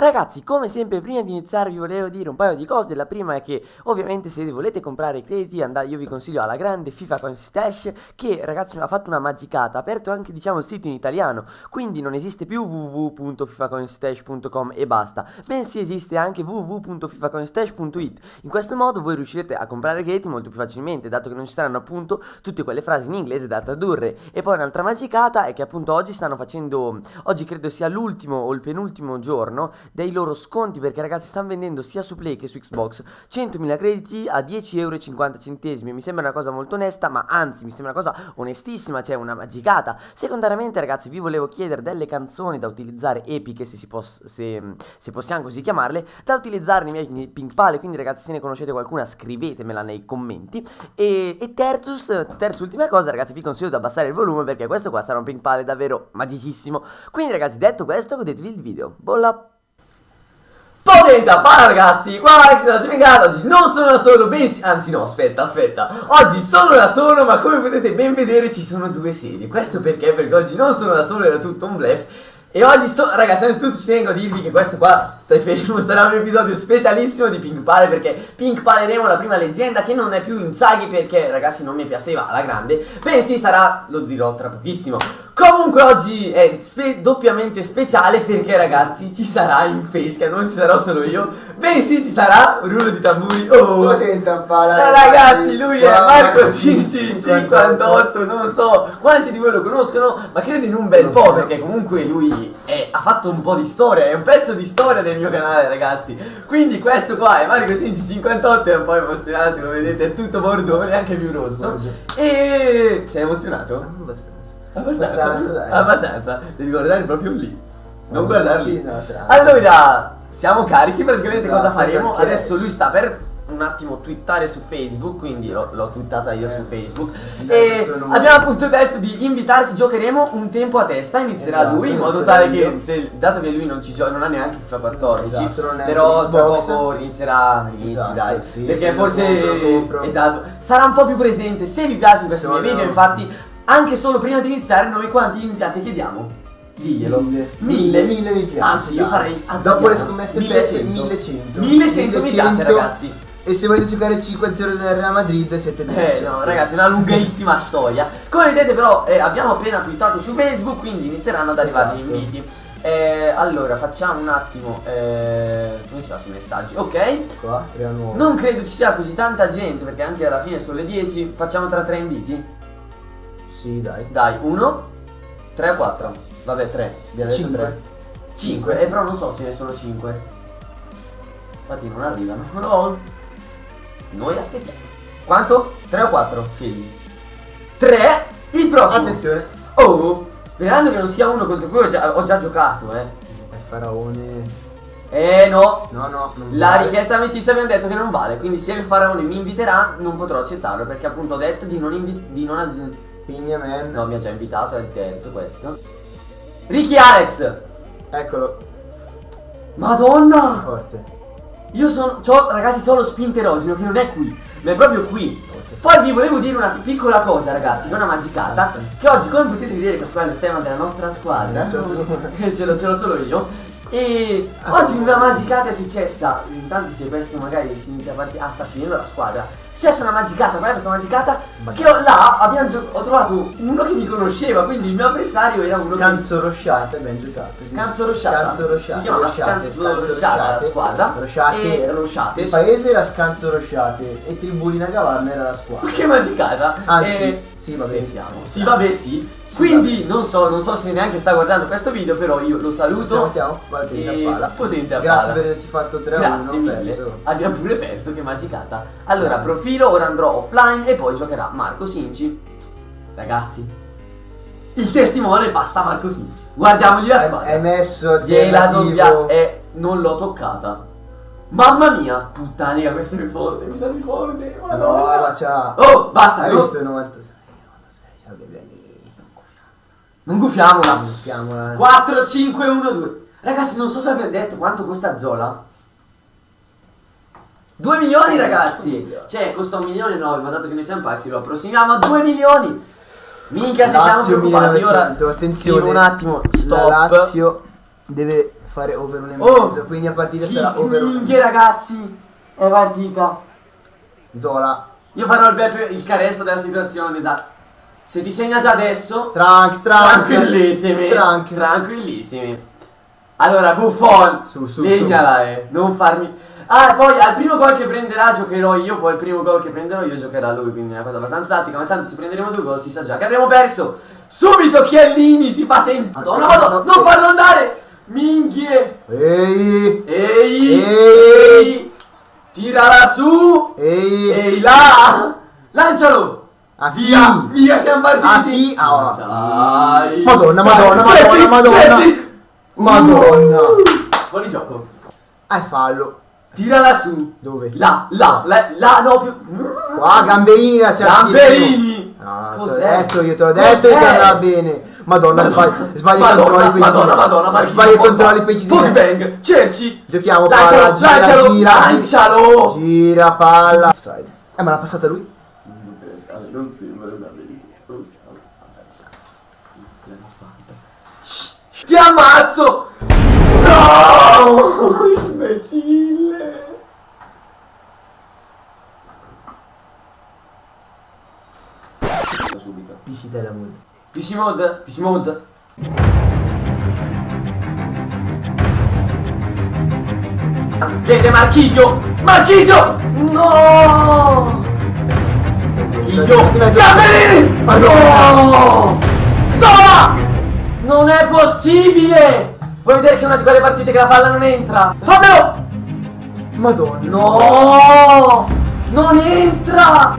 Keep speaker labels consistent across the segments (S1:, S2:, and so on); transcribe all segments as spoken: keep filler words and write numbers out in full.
S1: Ragazzi, come sempre, prima di iniziare vi volevo dire un paio di cose. La prima è che ovviamente se volete comprare i crediti andate, io vi consiglio alla grande FIFA Coin Stash, che ragazzi ha fatto una magicata, ha aperto anche diciamo il sito in italiano, quindi non esiste più w w w punto fifacoinstash punto com e basta, bensì esiste anche w w w punto fifacoinstash punto it. In questo modo voi riuscirete a comprare crediti molto più facilmente, dato che non ci saranno appunto tutte quelle frasi in inglese da tradurre. E poi un'altra magicata è che appunto oggi stanno facendo, oggi credo sia l'ultimo o il penultimo giorno dei loro sconti, perché ragazzi stanno vendendo sia su Play che su Xbox centomila crediti a dieci euro e cinquanta centesimi. Mi sembra una cosa molto onesta, ma anzi mi sembra una cosa onestissima, cioè una magicata. Secondariamente ragazzi vi volevo chiedere delle canzoni da utilizzare epiche, se, si poss se, se possiamo così chiamarle, da utilizzare nei miei Pink Pale, quindi ragazzi se ne conoscete qualcuna scrivetemela nei commenti. E, e terzus, terza ultima cosa ragazzi, vi consiglio di abbassare il volume perché questo qua sarà un Pink Pale davvero magicissimo. Quindi ragazzi, detto questo, godetevi il video. Bolla! Potenta pala ragazzi, guarda che sono giocato, oggi non sono da solo, bensì, anzi no aspetta aspetta, oggi sono da solo, ma come potete ben vedere ci sono due sedie. Questo perché? Perché oggi non sono da solo, era tutto un bluff. E oggi sto, ragazzi, innanzitutto ci tengo a dirvi che questo qua, stai fermo, sarà un episodio specialissimo di Pink Pale, perché Pink Paleremo la prima leggenda che non è più in Sagi, perché ragazzi non mi piaceva alla grande, bensì sarà, lo dirò tra pochissimo. Comunque oggi è spe doppiamente speciale perché ragazzi ci sarà in Facecam, non ci sarò solo io, bensì ci sarà un rullo di tamburi. Oh,
S2: Potenta pala,
S1: eh, ragazzi, lui è Marco Sinci cinquantotto, non so quanti di voi lo conoscono, ma credo in un bel po', so, perché comunque lui è, ha fatto un po' di storia, è un pezzo di storia del mio canale ragazzi. Quindi questo qua è Marco Sinci cinquantotto, è un po' emozionante, come vedete è tutto bordone, anche più rosso. E sei emozionato?
S2: Abbastanza.
S1: Abbastanza,
S2: abbastanza,
S1: abbastanza, devi guardare proprio lì, non guardare lì.
S2: Sì, no,
S1: allora, siamo carichi, praticamente
S2: esatto,
S1: cosa faremo?
S2: perché...
S1: Adesso lui sta per un attimo twittare su Facebook, quindi l'ho twittata io eh. su Facebook.
S2: No,
S1: e abbiamo appunto detto di invitarci, giocheremo un tempo a testa, inizierà esatto, lui in modo tale che, se, dato che lui non ci gioca, non ha neanche FIFA quattordici, esatto, però tra poco inizierà, inizi esatto, dai, sì, perché sì, forse, compro, compro. esatto, sarà un po' più presente. Se vi piace questi miei video, infatti, anche solo prima di iniziare, noi quanti mi piace chiediamo? Diglielo.
S2: Mille. Mille, mille mi piace.
S1: Anzi, io farei
S2: dopo le scommesse
S1: millecento.
S2: millecento.
S1: millecento mi piace ragazzi.
S2: E se volete giocare cinque a zero del Real Madrid siete
S1: Eh no ragazzi, una lunghissima storia. Come vedete però eh, abbiamo appena twittato su Facebook, quindi inizieranno ad arrivare esatto. gli inviti. eh, Allora facciamo un attimo eh, come si fa sui messaggi? Ok.
S2: Qua, crea nuovo.
S1: Non credo ci sia così tanta gente, perché anche alla fine sono le dieci. Facciamo tra tre inviti?
S2: Sì, dai.
S1: Dai, uno, tre o quattro? Vabbè, tre. Abbiamo detto tre. cinque. E però non so se ne sono cinque. Infatti non arrivano. No. Noi aspettiamo. Quanto? tre o quattro? Scegli. tre. Il prossimo.
S2: Attenzione.
S1: Oh, sperando che non sia uno contro cui ho già, ho già giocato, eh.
S2: È faraone.
S1: Eh no.
S2: No, no. Non
S1: La
S2: vale.
S1: richiesta amicizia abbiamo detto che non vale. Quindi se il faraone mi inviterà non potrò accettarlo, perché appunto ho detto di non invitare, di non
S2: Pignaman.
S1: No, mi ha già invitato, è il terzo questo. Ricky Alex.
S2: Eccolo.
S1: Madonna.
S2: Forte.
S1: Io sono, c'ho, ragazzi, c'ho lo spinterogeno che non è qui, ma è proprio qui. Poi vi volevo dire una piccola cosa ragazzi, che è una magicata, che oggi, come potete vedere, questo qua è lo stemma della nostra squadra. Ce l'ho ce l'ho solo io. E ah, oggi una magicata è successa. Intanto se questo magari si inizia a partire. Ah, sta finendo la squadra. È successa una magicata, ma è questa magicata che ho, là abbiamo ho trovato uno che mi conosceva, quindi il mio avversario era uno
S2: Scanzo che... Rosciate, ben giocato.
S1: Scanzo Rosciata. Scanzo Rosciate. Si chiama Scanzo, Scanzo Rosciata la squadra.
S2: Rosciate.
S1: E Rosciate.
S2: Il paese era Scanzo Rosciate e Tribulina Gavarna era la squadra.
S1: Che magicata.
S2: Anzi,
S1: e...
S2: sì, vabbè.
S1: Sì, sì, vabbè, sì. Quindi non so, non so se neanche sta guardando questo video, però io lo saluto.
S2: Salutiamo, potente a pala.
S1: Potente a
S2: Grazie
S1: pala.
S2: per averci fatto tre a uno.
S1: Grazie mille.
S2: Perso.
S1: Abbiamo pure perso, che magicata. Allora, no. Profilo, ora andrò offline e poi giocherà Marco Sinci. Ragazzi, il testimone passa a Marco Sinci. Guardiamogli la squadra.
S2: Hai messo
S1: gliela doppia e non l'ho toccata. Mamma mia, puttanica, questo è forte, mi sa di forte.
S2: No, ma c'ha.
S1: Oh, basta.
S2: Hai
S1: no.
S2: visto il novantasei?
S1: Non gufiamola.
S2: Non gufiamola.
S1: quattro, cinque, uno, due. Ragazzi, non so se abbiamo detto quanto costa Zola. due milioni ragazzi. Cioè, costa un milione e nove, ma dato che noi siamo pazzi lo approssimiamo a due milioni. Minchia, se siamo preoccupati. Ora
S2: attenzione,
S1: un attimo. Stop.
S2: La Lazio deve fare over un e
S1: Oh,
S2: mezzo, quindi a partire
S1: Chi
S2: sarà over un
S1: minchia, ragazzi, è partita.
S2: Zola.
S1: Io farò il, Beppe, il caresso della situazione, da... Se ti segna già adesso,
S2: Trank, trank.
S1: tranquillissimi,
S2: Trank.
S1: tranquillissimi. Allora, Buffon,
S2: Su, su,
S1: legnala, eh, non farmi... Ah, poi al primo gol che prenderà giocherò io, poi al primo gol che prenderò io giocherà lui, quindi è una cosa abbastanza tattica, ma tanto se prenderemo due gol si sa già che avremo perso. Subito Chiellini si fa sentire. Madonna, madonna, non farlo andare! Minchie!
S2: Ehi.
S1: Ehi!
S2: Ehi.
S1: Ehi! Tirala su!
S2: Ehi.
S1: Ehi là! Lancialo!
S2: A chi?
S1: Via! Via, siamo partiti!
S2: A chi? Ah,
S1: Dai!
S2: Madonna, Madonna,
S1: Dai,
S2: Madonna,
S1: Ceci,
S2: Madonna.
S1: Ceci!
S2: Madonna.
S1: Uh! Buoni gioco!
S2: Ah, fallo.
S1: Tirala su!
S2: Dove?
S1: Là, là, là, là, no più...
S2: Qua, Gamberini la c'è.
S1: Gamberini!
S2: Ah, te l'ho
S1: Cos'è?
S2: detto, io te l'ho detto
S1: Cos'è?
S2: che andrà bene. Madonna, sbagli, sbagli i
S1: Madonna,
S2: controlli.
S1: Madonna, Madonna, Marchino,
S2: sbagli i controlli peci di
S1: Pogba, Cerci!
S2: Giochiamo
S1: Lancialo,
S2: palla, gira,
S1: lancialo,
S2: gira,
S1: lancialo!
S2: gira, palla. Offside. Eh, ma l'ha passata lui?
S1: Non sembra una Ti ammazzo! No! Imbecille! Subito.
S2: P C te la mood.
S1: P C mode, P C mode. Vede Marchisio! Marchisio! No! Marchisio! Gamberini! Ma no! Zola! Non è possibile! Vuoi vedere che è una di quelle partite che la palla non entra? Fammelo!
S2: Madonna.
S1: No! Non entra!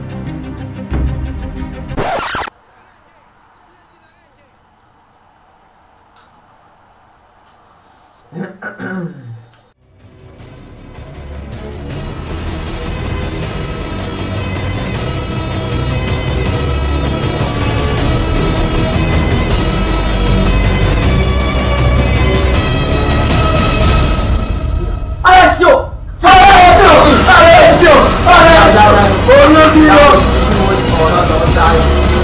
S1: Alessio! Alessio! Alessio! Alessio! Oh mio Dio!
S2: Dai.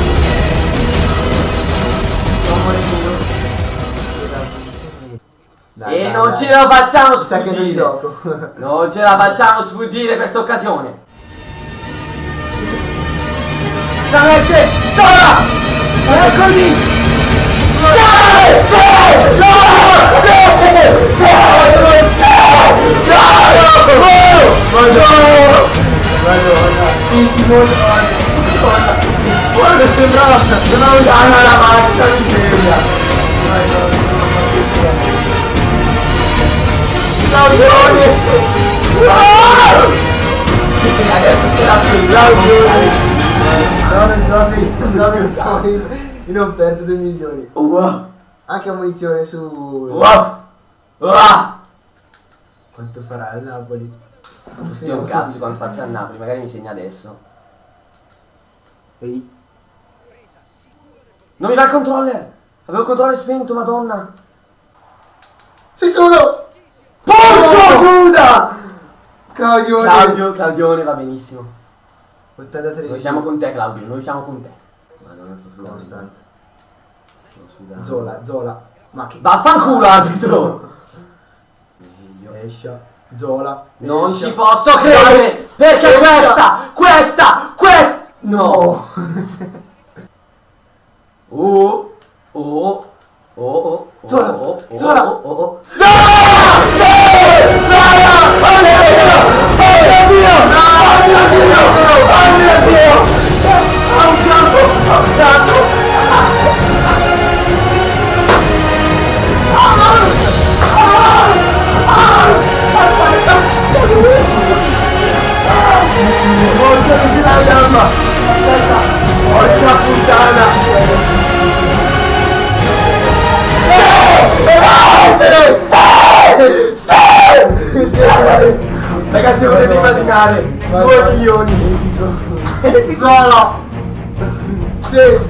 S1: Sto morendo.
S2: Dai,
S1: E
S2: dai,
S1: non
S2: dai.
S1: ce la facciamo
S2: Sa che non
S1: sfuggire.
S2: gioco.
S1: Non ce la facciamo sfuggire questa occasione. La mette! Zola! Eccolo lì! Sì! Sì! No! Sì! Sì!
S2: Madonna. Madonna. Easy Madonna. Guarda, sembrava sembrava un danno alla macchina, miseria. Claudione.
S1: Adesso sarà più
S2: Claudione. No, non giochi, non giochi, io non perdo due milioni.
S1: Wow!
S2: Anche a munizione su...
S1: Wow! Wow!
S2: Quanto farà il Napoli?
S1: Dio un cazzo di quanto faccia a Napoli, magari mi segna adesso.
S2: Ehi.
S1: Non mi va il controller! Avevo il controller spento, madonna!
S2: Sei solo!
S1: Porco Giuda!
S2: Claudione!
S1: Claudio, Claudione va benissimo.
S2: ottantatré.
S1: Noi siamo con te, Claudio, noi siamo con te. Madonna, sto sudando.
S2: Costante.
S1: Sto sudando.
S2: Zola, Zola. Ma che...
S1: Vaffanculo, arbitro! Meglio.
S2: Escia. Zola.
S1: Non
S2: escia.
S1: ci posso credere! Perché questa, questa, questa... No! Oh, oh, oh, oh, oh,
S2: Zola,
S1: oh, oh,
S2: Zola.
S1: oh, oh, oh. Zola! Sì! Zola! Oh mio Dio! Oh mio Dio! Oh mio Dio! Ha un campo! Ha un campo! Aspetta! Oh, c'è così la gamba! Aspetta! Porca puttana! Ragazzi, potete immaginare due milioni.
S2: Zola! Sì!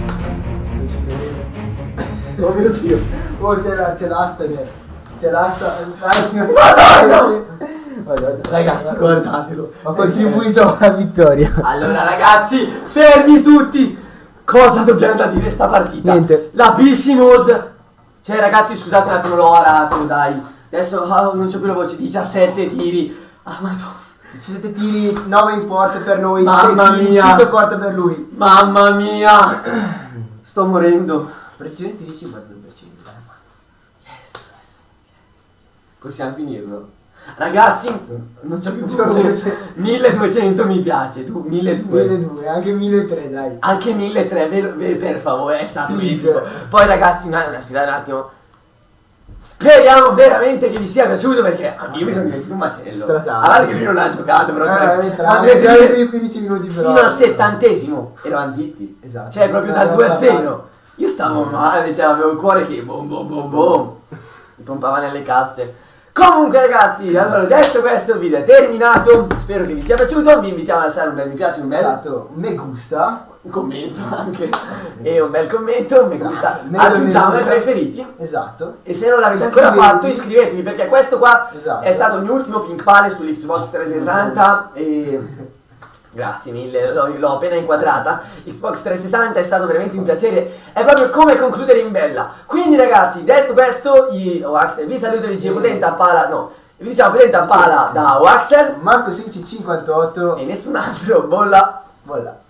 S1: Oh mio Dio.
S2: Oh, c'è la, c'è l'asta, c'è l'asta.
S1: Madonna!
S2: Madonna.
S1: Ragazzi, guardatelo.
S2: Ho contribuito alla vittoria.
S1: Allora ragazzi, fermi tutti. Cosa dobbiamo da dire sta partita?
S2: Niente.
S1: La P C Mode Cioè ragazzi scusate un attimo, l'ho arato, dai. Adesso oh, non c'ho più la voce, diciassette tiri. Ah madonna.
S2: diciassette tiri, nove in porta per noi,
S1: Mamma mia.
S2: cinque porta per lui.
S1: Mamma mia. Sto morendo.
S2: Precisione tiri cinquantadue per cento.
S1: Yes. Possiamo finirlo. Ragazzi, non c'ho più voce. milleduecento mi piace, tu, milleduecento.
S2: milleduecento, anche millettrecento dai.
S1: Anche milletrecento, per, per favore, è stato
S2: Please.
S1: epico. Poi ragazzi, una, una, aspettate un attimo. Speriamo veramente che vi sia piaciuto perché io mi sono divertito un macello.
S2: Stratale.
S1: A parte che lui non ha giocato, però
S2: Eh,
S1: ma
S2: ma
S1: dovete
S2: i
S1: dire,
S2: quindici minuti però.
S1: fino al settantesimo eravamo zitti.
S2: Esatto.
S1: Cioè proprio dal due a zero. Io stavo male, cioè avevo il cuore che bom bom bom bom. Mi pompava nelle casse. Comunque ragazzi, allora detto questo il video è terminato, spero che vi sia piaciuto, vi invitiamo a lasciare un bel mi piace, un bel
S2: Esatto, me gusta.
S1: un commento anche e un bel commento, un mi gusta,
S2: Meglio
S1: aggiungiamo
S2: me
S1: ai
S2: gusta.
S1: preferiti
S2: Esatto.
S1: e se non l'avete
S2: Iscrivetevi.
S1: ancora fatto iscrivetevi perché questo qua
S2: Esatto.
S1: è stato il mio ultimo Pink Pale sull'Xbox trecentosessanta e grazie mille, l'ho, l'ho appena inquadrata. Xbox trecentosessanta è stato veramente un piacere, è proprio come concludere in bella. Quindi ragazzi, detto questo, io, Axel, vi saluto e vi dicevo potente a pala, no, vi diciamo potente a pala da Axel
S2: Marco Sinci cinquantotto.
S1: e nessun altro, bolla.
S2: Voilà.